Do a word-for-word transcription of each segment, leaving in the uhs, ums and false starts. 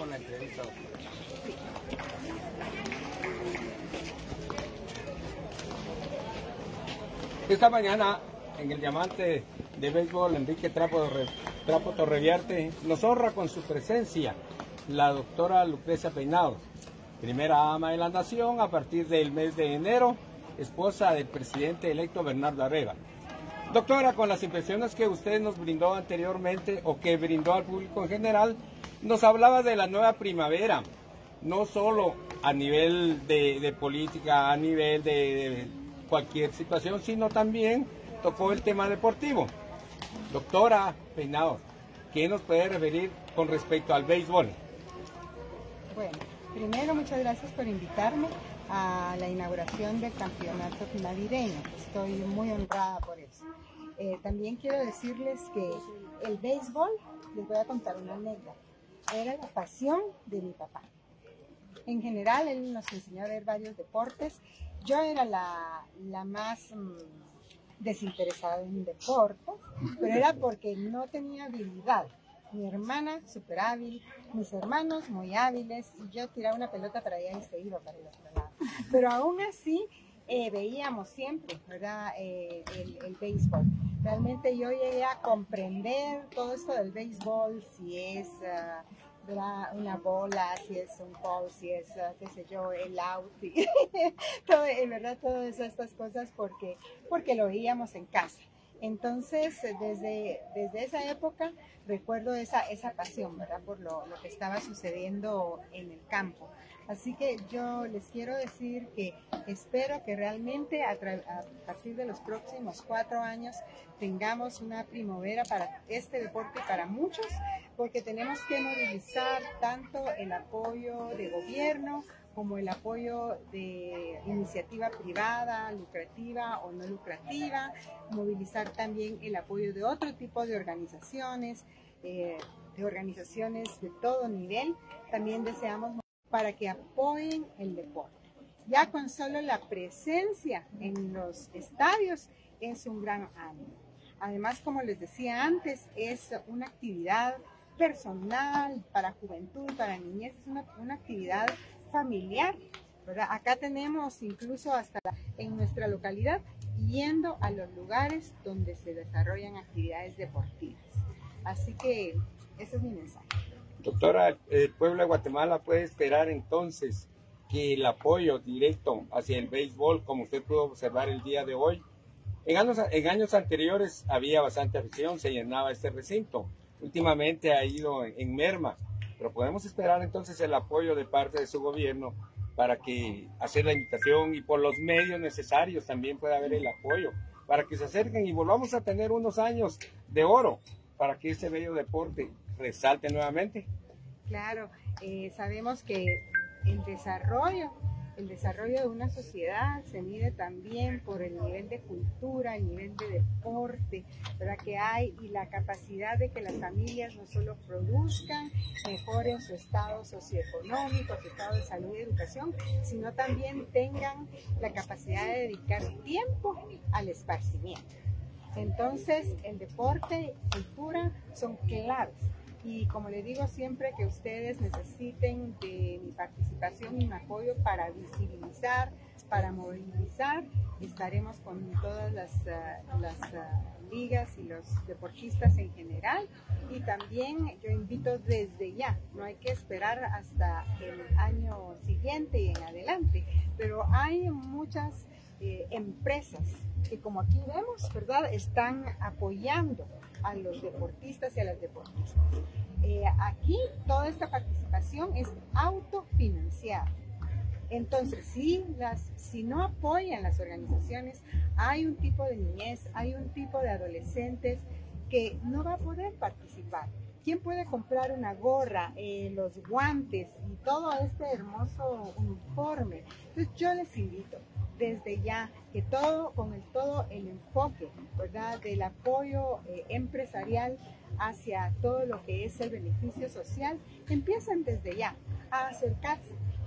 con la entrevista, doctora. Esta mañana, en el Diamante de Béisbol, Enrique Trapo, Trapo Torreviarte nos honra con su presencia la doctora Lucrecia Peinados, primera ama de la Nación a partir del mes de enero, esposa del presidente electo Bernardo Arevalo. Doctora, con las impresiones que usted nos brindó anteriormente o que brindó al público en general, nos hablaba de la nueva primavera, no solo a nivel de, de política, a nivel de, de cualquier situación, sino también tocó el tema deportivo. Doctora Peinados, ¿qué nos puede referir con respecto al béisbol? Bueno, primero muchas gracias por invitarme a la inauguración del campeonato navideño. Estoy muy honrada por eso. Eh, también quiero decirles que el béisbol, les voy a contar una anécdota, era la pasión de mi papá. En general, él nos enseñó a ver varios deportes. Yo era la, la más mmm, desinteresada en deportes, pero era porque no tenía habilidad. Mi hermana súper hábil, mis hermanos muy hábiles, y yo tiraba una pelota para allá y se iba para el otro lado. Pero aún así eh, veíamos siempre, ¿verdad? Eh, el, el béisbol. Realmente yo llegué a comprender todo esto del béisbol, si es uh, ¿verdad? Una bola, si es un ball, si es, uh, qué sé yo, el out, y todo, en verdad todas estas cosas porque, porque lo veíamos en casa. Entonces, desde, desde esa época recuerdo esa, esa pasión, ¿verdad? Por lo, lo que estaba sucediendo en el campo. Así que yo les quiero decir que espero que realmente a, a partir de los próximos cuatro años tengamos una primavera para este deporte y para muchos, porque tenemos que movilizar tanto el apoyo de gobierno como el apoyo de iniciativa privada, lucrativa o no lucrativa, movilizar también el apoyo de otro tipo de organizaciones, eh, de organizaciones de todo nivel. También deseamos para que apoyen el deporte. Ya con solo la presencia en los estadios es un gran ánimo. Además, como les decía antes, es una actividad personal para juventud, para niñez, es una, una actividad familiar, ¿verdad? Acá tenemos incluso hasta en nuestra localidad yendo a los lugares donde se desarrollan actividades deportivas. Así que ese es mi mensaje. Doctora, el pueblo de Guatemala puede esperar entonces que el apoyo directo hacia el béisbol, como usted pudo observar el día de hoy, en años, en años anteriores había bastante afición, se llenaba este recinto, últimamente ha ido en, en merma, pero podemos esperar entonces el apoyo de parte de su gobierno para que hacer la invitación y por los medios necesarios también pueda haber el apoyo, para que se acerquen y volvamos a tener unos años de oro para que este bello deporte resalte nuevamente. Claro, eh, sabemos que el desarrollo, el desarrollo de una sociedad se mide también por el nivel de cultura, el nivel de deporte, ¿verdad? Que hay y la capacidad de que las familias no solo produzcan, mejoren su estado socioeconómico, su estado de salud y educación, sino también tengan la capacidad de dedicar tiempo al esparcimiento. Entonces, el deporte y cultura son claves. Y como les digo siempre, que ustedes necesiten de mi participación y mi apoyo para visibilizar, para movilizar. Estaremos con todas las, uh, las uh, ligas y los deportistas en general. Y también yo invito desde ya, no hay que esperar hasta el año siguiente y en adelante, pero hay muchas eh, empresas que, como aquí vemos, ¿verdad?, están apoyando a los deportistas y a las deportistas. Eh, aquí toda esta participación es autofinanciada. Entonces, si, las, si no apoyan las organizaciones, hay un tipo de niñez, hay un tipo de adolescentes que no va a poder participar. ¿Quién puede comprar una gorra, eh, los guantes y todo este hermoso uniforme? Entonces yo les invito desde ya que todo, con el, todo el enfoque, ¿verdad?, del apoyo eh, empresarial hacia todo lo que es el beneficio social, empiezan desde ya a acercarse.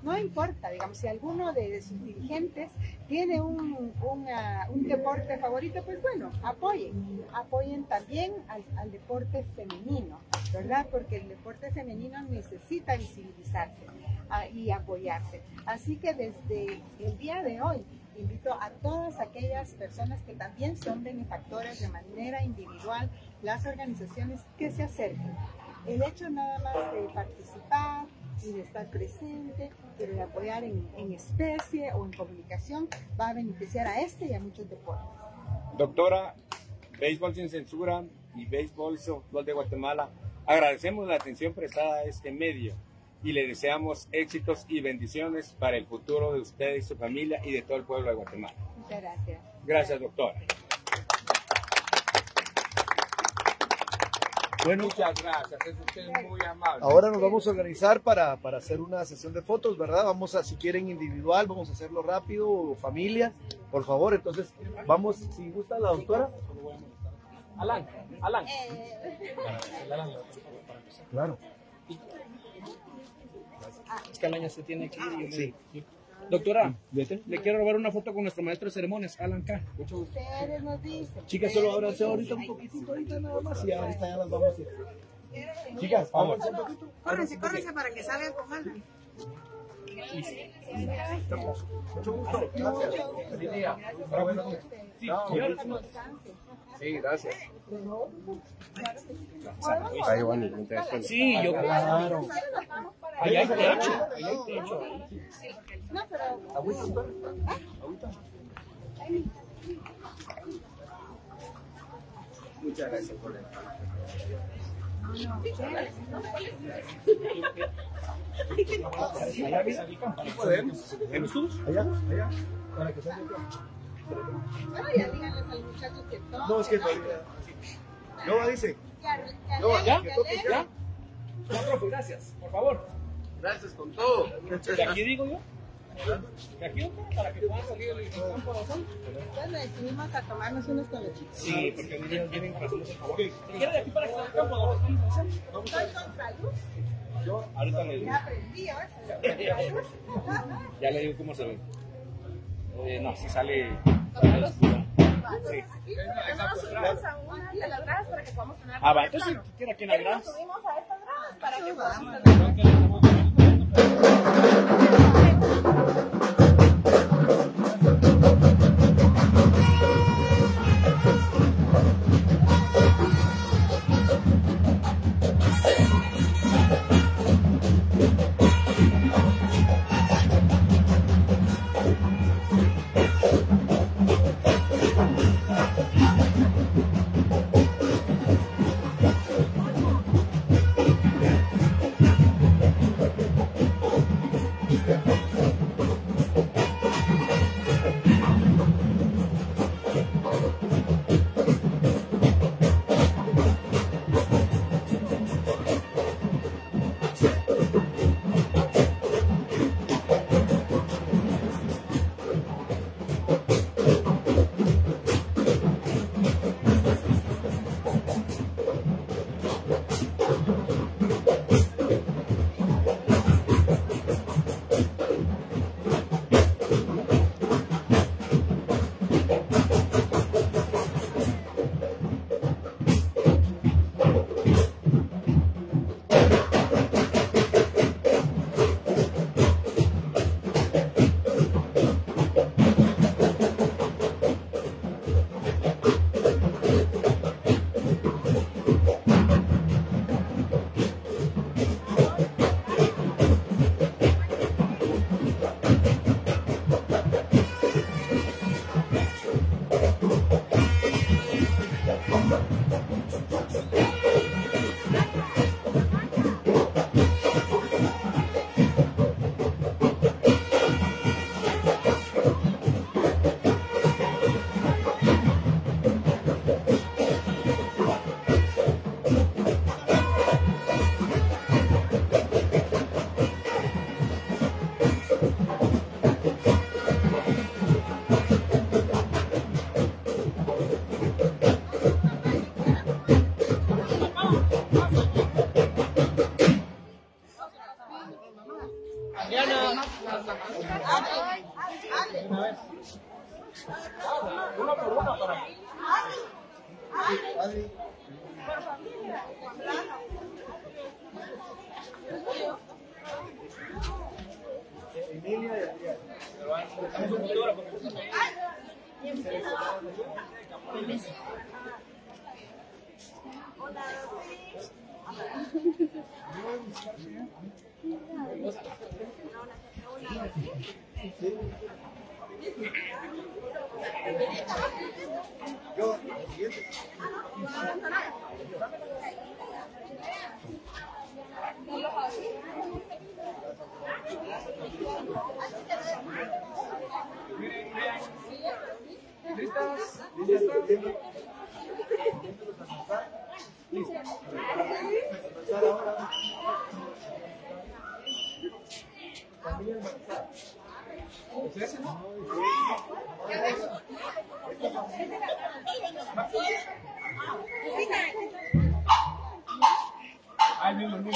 no importa, digamos, si alguno de sus dirigentes tiene un, una, un deporte favorito, pues bueno, apoyen, apoyen también al, al deporte femenino, ¿verdad? Porque el deporte femenino necesita visibilizarse uh, y apoyarse. Así que desde el día de hoy, invito a todas aquellas personas que también son benefactores de manera individual, las organizaciones que se acerquen. El hecho nada más de participar y de estar presente, pero de apoyar en, en especie o en comunicación, va a beneficiar a este y a muchos deportes. Doctora, Béisbol Sin Censura y Béisbol Softball de Guatemala, agradecemos la atención prestada a este medio y le deseamos éxitos y bendiciones para el futuro de usted y su familia y de todo el pueblo de Guatemala. Muchas gracias. Gracias, doctora. Bueno, muchas gracias, es usted muy amable. Ahora nos vamos a organizar para, para hacer una sesión de fotos, ¿verdad? Vamos a, si quieren individual, vamos a hacerlo rápido, o familia, por favor. Entonces, vamos, si gusta la doctora. Alan, Alan. Claro. Es que Alan ya se tiene que ir. Sí. Doctora, le quiero robar una foto con nuestro maestro de ceremonias, Alan K. Mucho gusto. Ustedes nos dicen. Chicas, solo abrace ahorita un poquitito, ahorita nada más, y ahorita ya las vamos a ir. Chicas, vamos. Córrense, córrense para que salgan con Alan. Mucho gusto. Gracias. Feliz día. Sí, gracias. Ahí van, sí, yo claro. Allá hay techo, allá hay techo. No, pero... ¿Agüita? ¿Agüita? Muchas gracias por la ¿Podemos? ¿Vemos todos? Allá, allá. Para que salga acá. Bueno, ya díganles a los muchachos que toquen. No, es que todavía. No, dice. No, ¿Ya? Que toque ya. No, profe, gracias, por favor. Gracias con todo. ¿De aquí digo yo? ¿De aquí, para que puedan salir el campo de sol? Bueno, decidimos a tomarnos unos con los chicos. Sí, porque ellos vienen para hacernos el favor. ¿Quiere de aquí para que salga el campo de sol? Soy contra luz. Yo ahorita le digo. Ya aprendí, ¿eh? Ya le digo cómo se ve. Eh, no, si sale. Sí. Nosotros subimos a una de las gradas para que podamos tener. Ah, va, entonces, ¿quiere aquí en la grada? Subimos a estas gradas para que podamos tener. ¿Listas? ¿Listas? Ahora. Familia embarazada. ¿Ustedes no? Ay, no, no, no.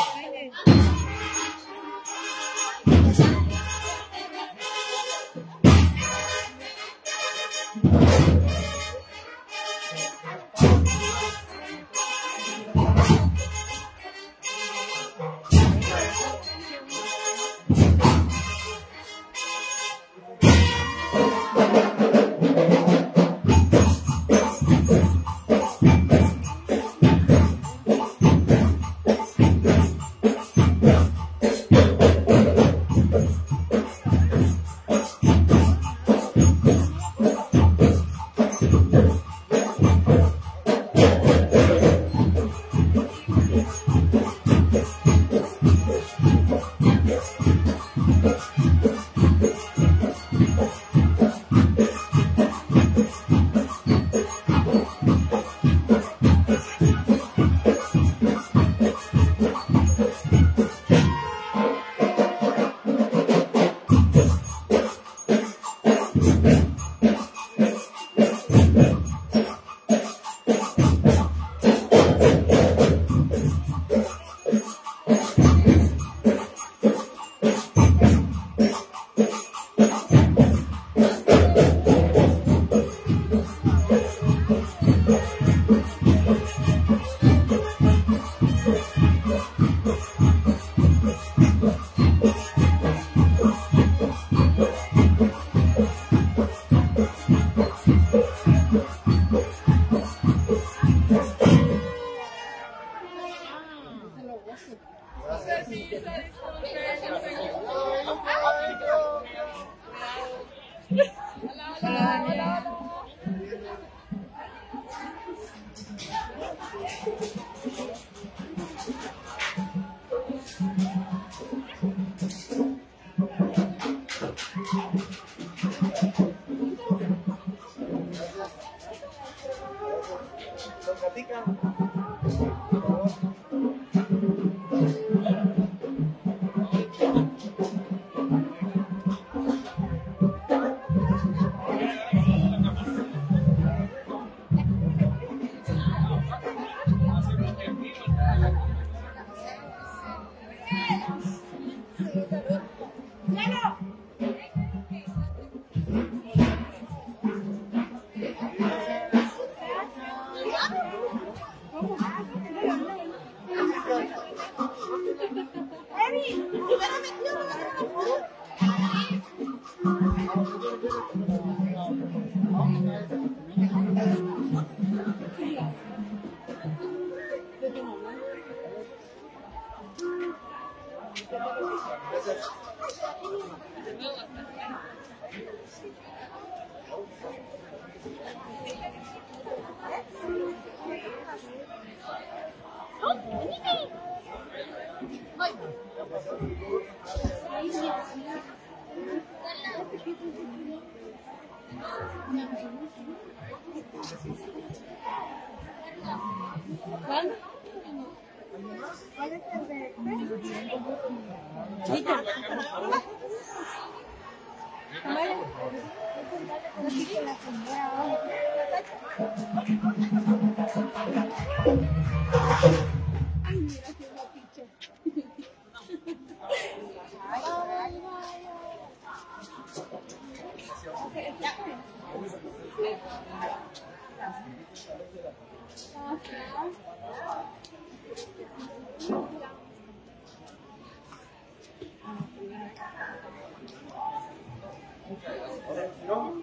¿No?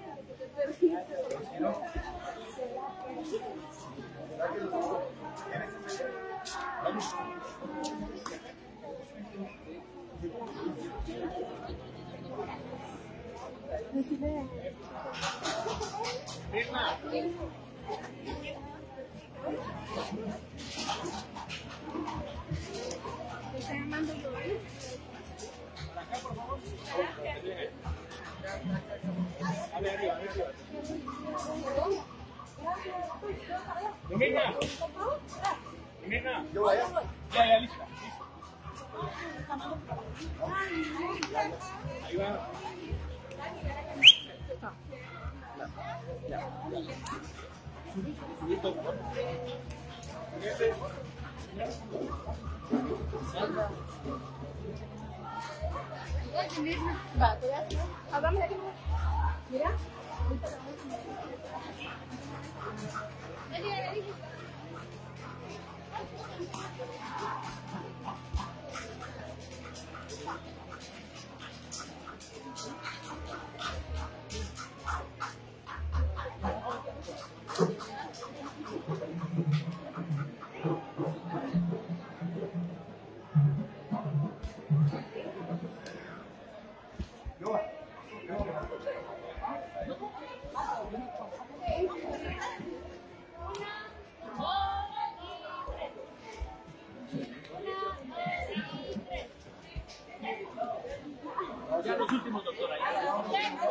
sí le... ¿Te está llamando Giovanni? Por acá, por favor. A ver, arriba, arriba. Dominga. Dominga. Yo vaya. Ya, ya, lista. Ahí va. Listo. Va, te voy a hacer. Háblame de aquí. Mira. Ya los últimos, doctora. Ya.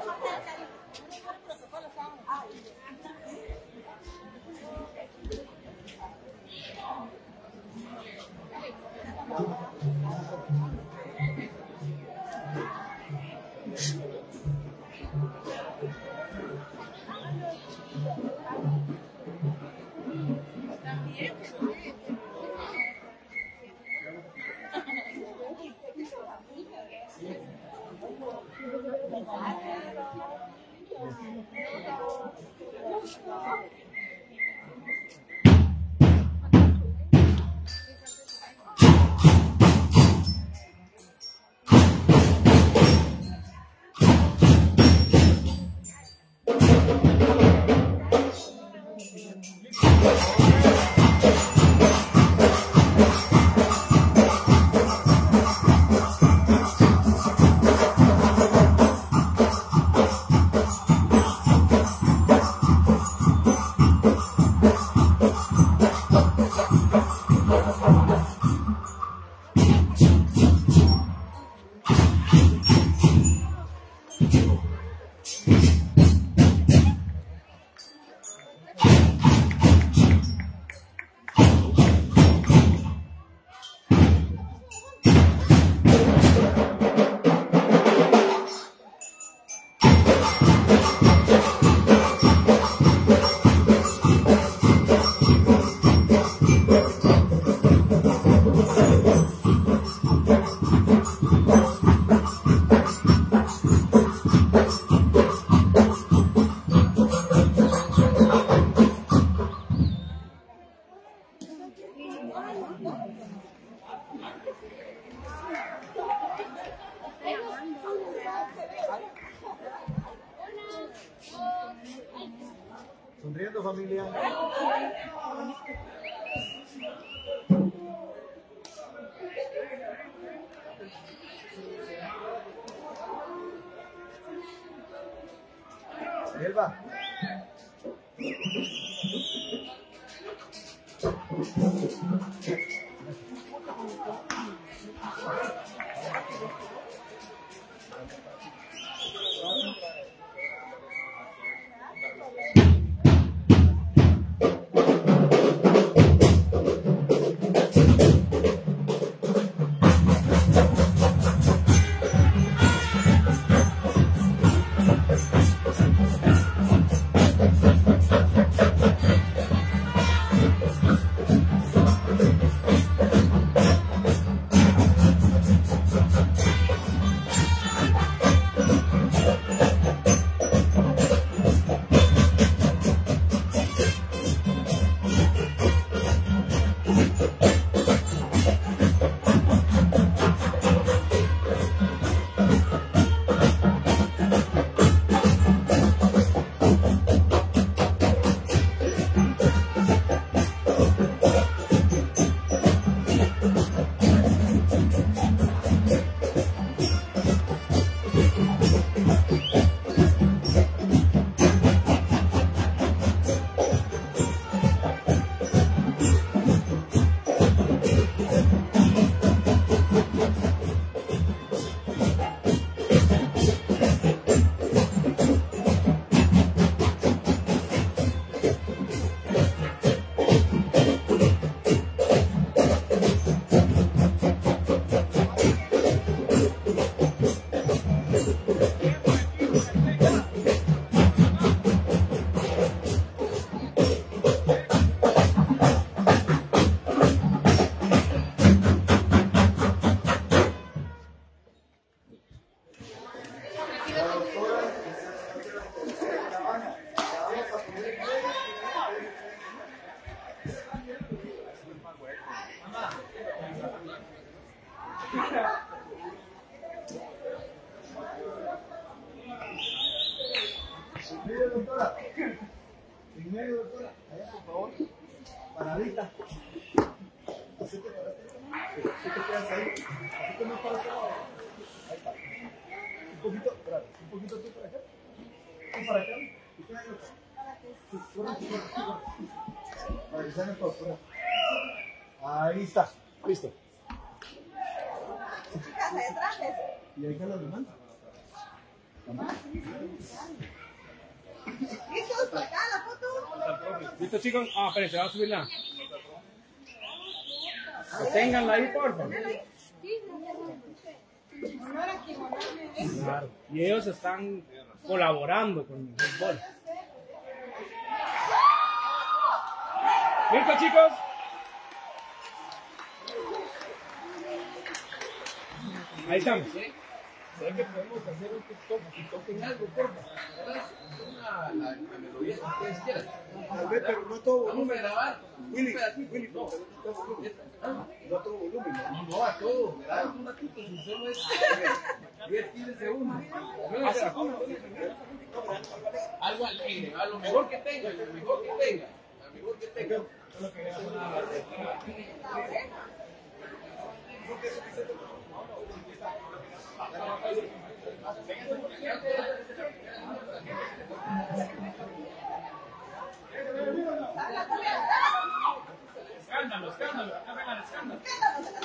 Sonriendo, familia. Elba. Si te quedas ahí, un poquito más para acá. Ahí está. Un poquito, espérate, un poquito tú para acá. Tú para acá. Y tú para acá. Sí, corre, corre, corre. Para que salga todo, corre. Ahí está, listo. Chicas, detrás de eso. Y ahí está la demás. ¿Listos? ¿Para acá la foto? ¿Listo, chicos? Ah, espérense, vamos a subirla. Ténganla ahí, por favor. Claro. Y ellos están colaborando con el fútbol. ¿Listo, chicos? Ahí estamos. ¿Sabes que podemos hacer un TikTok y toquen algo, porfa? La, la, la melodía que ustedes quieran. Tal vez, pero no todo Vamos a volumen. grabar. Willy, Willy, no, pero no todo volumen. No todo volumen. No, no, a todo. Me das un ratito, si solo es diez, quince segundos. Algo alegre, a lo mejor que tenga, lo mejor que tenga. Lo mejor que tenga. Escándalo, escándalo, escándalo, escándalo. Escándalo,